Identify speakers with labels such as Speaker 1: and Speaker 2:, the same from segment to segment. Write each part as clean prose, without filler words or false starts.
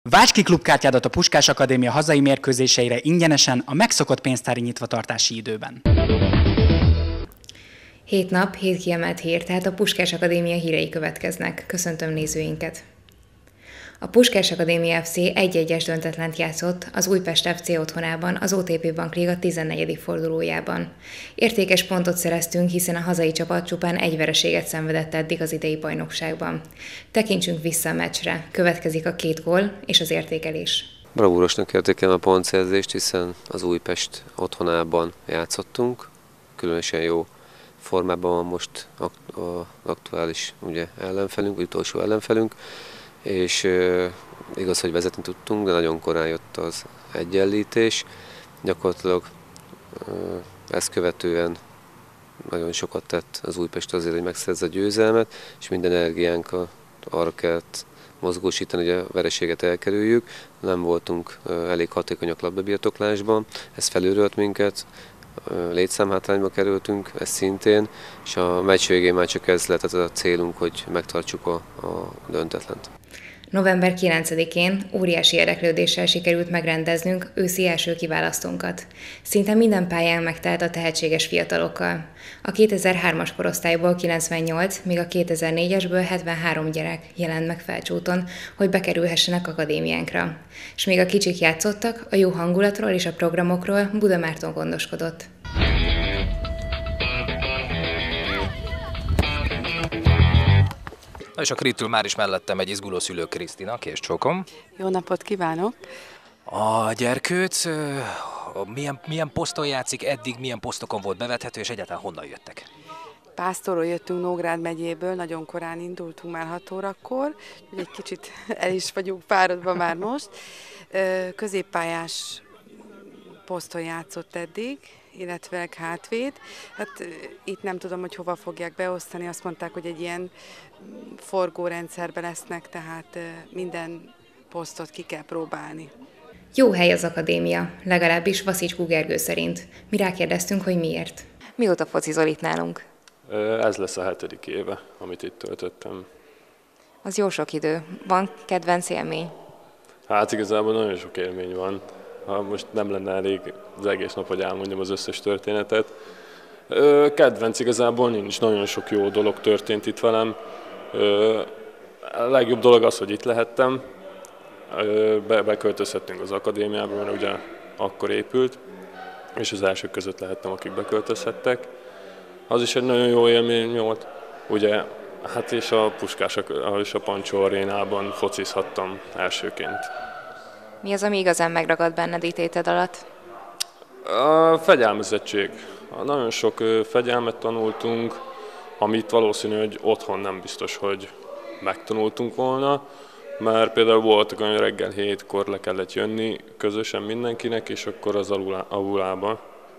Speaker 1: Válts ki klubkártyádat a Puskás Akadémia hazai mérkőzéseire ingyenesen a megszokott pénztári nyitvatartási időben.
Speaker 2: 7 nap, 7 kiemelt hír, tehát a Puskás Akadémia hírei következnek. Köszöntöm nézőinket! A Puskás Akadémia FC 1-1-es döntetlent játszott az Újpest FC otthonában az OTP Bank Liga 14. fordulójában. Értékes pontot szereztünk, hiszen a hazai csapat csupán egy vereséget szenvedett eddig az idei bajnokságban. Tekintsünk vissza a meccsre, következik a 2 gól és az értékelés.
Speaker 3: Bravúrosnak értékelem a pontszerzést, hiszen az Újpest otthonában játszottunk, különösen jó formában van most az aktuális ellenfelünk, utolsó ellenfelünk, és igaz, hogy vezetni tudtunk, de nagyon korán jött az egyenlítés. Gyakorlatilag ezt követően nagyon sokat tett az Újpest azért, hogy megszerezze a győzelmet, és minden energiánkkal arra kellett mozgósítani, hogy a vereséget elkerüljük. Nem voltunk elég hatékonyak labdabirtoklásban, ez felülrölt minket, létszámhátrányba kerültünk, ez szintén, és a meccs végén már csak ez lett a célunk, hogy megtartsuk a döntetlent.
Speaker 2: November 9-én óriási érdeklődéssel sikerült megrendeznünk őszi első kiválasztónkat. Szinte minden pályán megtelt a tehetséges fiatalokkal. A 2003-as korosztályból 98, míg a 2004-esből 73 gyerek jelent meg Felcsúton, hogy bekerülhessenek akadémiánkra. És még a kicsik játszottak, a jó hangulatról és a programokról Buda Márton gondoskodott.
Speaker 4: Na és akkor itt ül már is mellettem egy izguló szülő Krisztina, készcsókom.
Speaker 5: Jó napot kívánok!
Speaker 4: A gyerkőc milyen poszton játszik eddig, milyen posztokon volt bevethető, és egyáltalán honnan jöttek?
Speaker 5: Pásztorról jöttünk Nógrád megyéből, nagyon korán indultunk már 6 órakor, úgyhogy egy kicsit el is vagyunk fáradva már most. Középpályás poszton játszott eddig, illetve hátvéd. Hát itt nem tudom, hogy hova fogják beosztani, azt mondták, hogy egy ilyen forgórendszerben lesznek, tehát minden posztot ki kell próbálni.
Speaker 2: Jó hely az akadémia, legalábbis Vaszicskó Gergő szerint. Mi rákérdeztünk, hogy miért. Mióta focizol itt nálunk?
Speaker 6: Ez lesz a 7. éve, amit itt töltöttem.
Speaker 2: Az jó sok idő. Van kedvenc élmény?
Speaker 6: Hát igazából nagyon sok élmény van. Ha most nem lenne elég az egész nap, hogy elmondjam az összes történetet. Kedvenc igazából nincs, nagyon sok jó dolog történt itt velem. A legjobb dolog az, hogy itt lehettem. Beköltözhettünk az akadémiába, mert ugye akkor épült, és az elsők között lehettem, akik beköltözhettek. Az is egy nagyon jó élmény volt. Ugye, hát és a Puskás és a Pancsó arénában focizhattam elsőként.
Speaker 2: Mi az, ami igazán megragad benned ítéleted alatt?
Speaker 6: A fegyelmezettség. Nagyon sok fegyelmet tanultunk, amit valószínű, hogy otthon nem biztos, hogy megtanultunk volna, mert például voltak olyan, reggel 7-kor le kellett jönni közösen mindenkinek, és akkor az aulába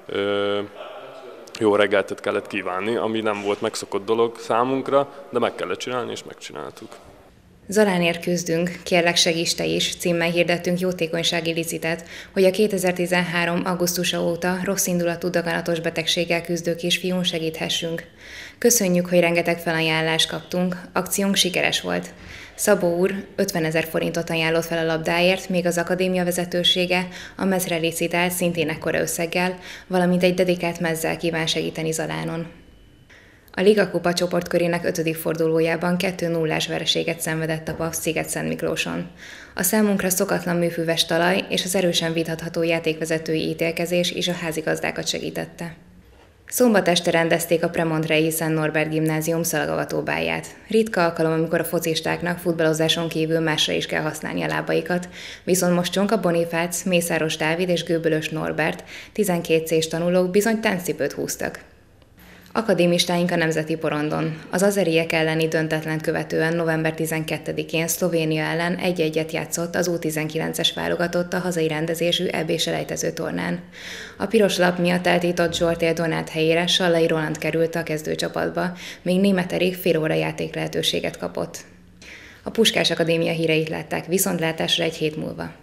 Speaker 6: jó reggeltet kellett kívánni, ami nem volt megszokott dolog számunkra, de meg kellett csinálni, és megcsináltuk.
Speaker 2: Zalánért küzdünk, kérlek segíts te is, címmel hirdettünk jótékonysági licitet, hogy a 2013. augusztusa óta rosszindulatú daganatos betegséggel küzdő kisfiún segíthessünk. Köszönjük, hogy rengeteg felajánlást kaptunk, akciónk sikeres volt. Szabó úr 50 000 forintot ajánlott fel a labdáért, még az akadémia vezetősége a mezre licitált szintén ekkora összeggel, valamint egy dedikált mezzel kíván segíteni Zalánon. A Liga Kupa csoportkörének 5. fordulójában 2-0-ás vereséget szenvedett a PAF Sziget-Szentmiklóson. A számunkra szokatlan műfüves talaj és az erősen vitatható játékvezetői ítélkezés is a házigazdákat segítette. Szombat este rendezték a Premontrei Szent Norbert Gimnázium szalagavatóbáját. Ritka alkalom, amikor a focistáknak futballozáson kívül másra is kell használni a lábaikat, viszont most Csonka Bonifác, Mészáros Dávid és Göbölös Norbert, 12 C-s tanulók bizony táncipőt húztak. Akadémistáink a nemzeti porondon. Az azeriek elleni döntetlent követően november 12-én Szlovénia ellen 1-1-et játszott az U19-es válogatott a hazai rendezésű EB-selejtező tornán. A piros lap miatt eltiltott Zsoltér Donát helyére Sallai Roland került a kezdőcsapatba, míg Németh Erik fél óra játék lehetőséget kapott. A Puskás Akadémia híreit látták, viszontlátásra egy hét múlva.